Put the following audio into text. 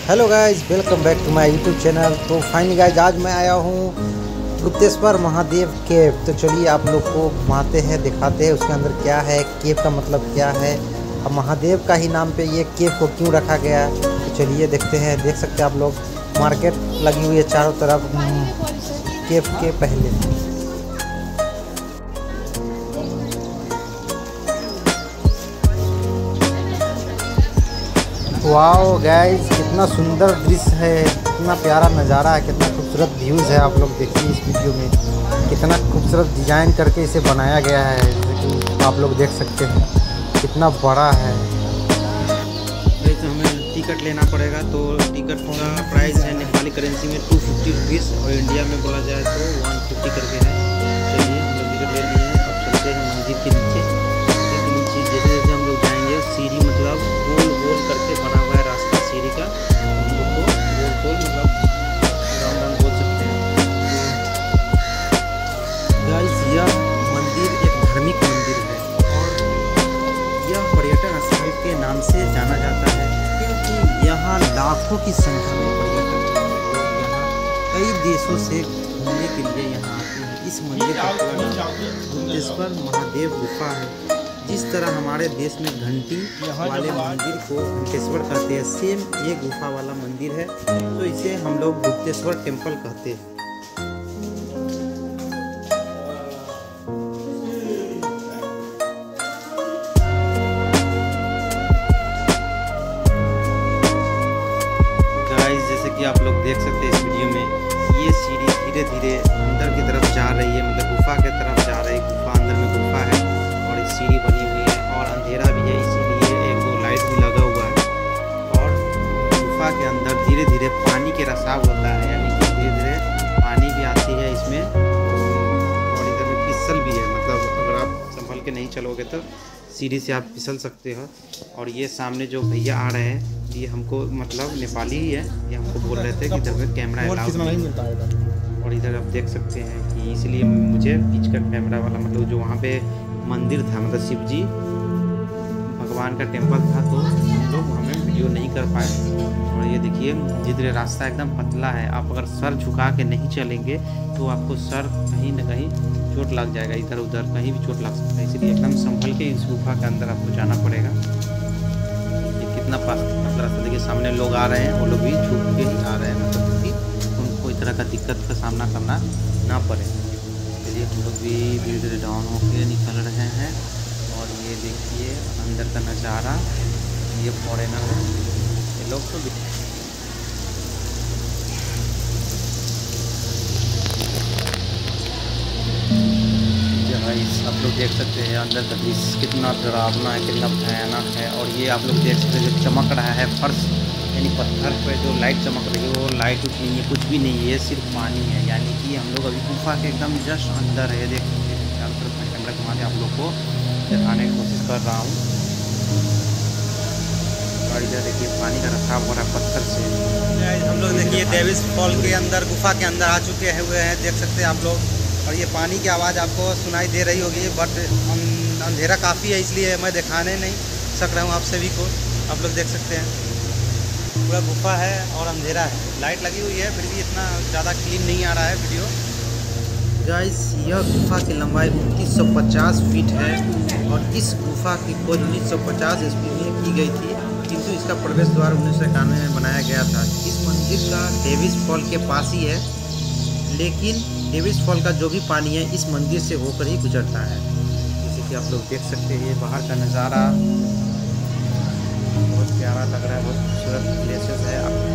Hello guys, welcome back to my YouTube channel. तो finally guys, आज मैं आया हूँ गुप्तेश्वर महादेव केव। तो चलिए आप लोग को घुमाते हैं, दिखाते हैं उसके अंदर क्या है, केव का मतलब क्या है, अब महादेव का ही नाम पे ये केव को क्यों रखा गया है। तो चलिए देखते हैं। देख सकते हैं आप लोग, मार्केट लगी हुई है चारों तरफ केव के पहले। वाओ गाइस, कितना सुंदर दृश्य है, कितना प्यारा नज़ारा है, कितना खूबसूरत व्यूज़ है। आप लोग देखिए इस वीडियो में कितना खूबसूरत डिज़ाइन करके इसे बनाया गया है। जैसे कि आप लोग देख सकते हैं कितना बड़ा है। तो हमें टिकट लेना पड़ेगा। तो टिकट का प्राइस है नेपाली करेंसी में 250 रुपीज़ और इंडिया में बोला जाए तो 150 करके है। चलिए हम लोग टिकट ले लिए हैं। अब चलते हैं मंदिर के नीचे। जैसे जैसे हम लोग जाएंगे, सीढ़ी मतलब गोल गोल करके बना हुआ है रास्ता सीढ़ी का। हम लोग को गोल गोल मतलब राउंड राउंड बोल सकते हैं। गाइस, यह मंदिर एक धार्मिक मंदिर है और यह पर्यटन स्थल के नाम से जाना जाता है, क्योंकि यहाँ लाखों की संख्या में पर्यटक यहाँ कई देशों से घूमने के लिए यहाँ आते हैं। इस मंदिर का पूरा नाम गुप्तेश्वर महादेव गुफा है। जिस तरह हमारे देश में घंटी वाले मंदिर को घंटेश्वर कहते हैं, सेम ये गुफा वाला मंदिर है, तो इसे हम लोग गुप्तेश्वर टेम्पल कहते हैं। गाइस, जैसे कि आप लोग देख सकते हैं इस वीडियो में, ये सीढ़ी धीरे धीरे अंदर की तरफ जा रही है, मतलब गुफा की तरफ जा रही है। गुफा अंदर में गुफा है और इस सीढ़ी बनी हुई है और अंधेरा भी है, इसीलिए एक दो लाइट भी लगा हुआ है। और गुफा के अंदर धीरे धीरे पानी के रसाव होता है, यानी कि धीरे धीरे पानी भी आती है इसमें और इधर में फिसल भी है। मतलब अगर आप संभल के नहीं चलोगे तो सीढ़ी से आप फिसल सकते हो। और ये सामने जो भैया आ रहे हैं, ये हमको मतलब नेपाली ही है, ये हमको बोल रहे थे कि इधर में कैमरा अलाउड नहीं मिलता है। और इधर आप देख सकते हैं कि इसलिए मुझे बीच का कैमरा वाला, मतलब जो वहाँ पे मंदिर था, मतलब शिव जी भगवान का टेम्पल था, तो हम लोग हमें वीडियो नहीं कर पाए। और ये देखिए जिधर रास्ता एकदम पतला है, आप अगर सर झुका के नहीं चलेंगे तो आपको सर कहीं ना कहीं चोट लग जाएगा, इधर उधर कहीं भी चोट लग सकता है। इसलिए एकदम संभल के इस गुफा के अंदर आपको जाना पड़ेगा। ये कितना पास मतलब रास्ता देखिए, सामने लोग आ रहे हैं, वो लोग भी झुक के ही आ रहे हैं, मतलब कि उनको कोई तरह का दिक्कत का सामना करना ना पड़े। चलिए हम लोग भी धीरे धीरे डाउन होके निकल रहे हैं। और ये देखिए अंदर का नज़ारा, ये फॉरेनर है, ये लोग तो आप लोग देख सकते हैं अंदर का दृश्य कितना डरावना है, कितना भयानक है। और ये आप लोग देख सकते हैं जो चमक रहा है फर्श, यानी पत्थर पर जो लाइट चमक रही है, वो लाइट उठ नहीं है, कुछ भी नहीं है, ये सिर्फ पानी है। यानी कि हम लोग अभी गुफा के एकदम जस्ट अंदर है। देख सकते हैं चारों तरफ मैं कैमरा घुमा के आप लोग को दिखाने की कोशिश कर रहा हूँ। और इधर देखिए पानी का रखा हुआ है पत्थर से। हम लोग देखिए डेविस फॉल के अंदर, गुफा के अंदर आ चुके हुए हैं, देख सकते हैं आप लोग। और ये पानी की आवाज़ आपको सुनाई दे रही होगी, बट अंधेरा काफ़ी है, इसलिए मैं दिखाने नहीं सक रहा हूँ आप सभी को। आप लोग देख सकते हैं पूरा गुफा है और अंधेरा है, लाइट लगी हुई है, फिर भी इतना ज़्यादा क्लीन नहीं आ रहा है वीडियो। गाइस, यह गुफा की लंबाई 2950 फीट है और इस गुफा की खोज 1950 ईस्वी में की गई थी, किंतु इसका प्रवेश द्वार 1991 में बनाया गया था। इस मंदिर का डेविस फॉल के पास ही है, लेकिन डेविस फॉल का जो भी पानी है इस मंदिर से होकर ही गुजरता है। जैसे कि आप लोग देख सकते हैं, ये बाहर का नज़ारा बहुत प्यारा लग रहा है, बहुत खूबसूरत प्लेसेस है।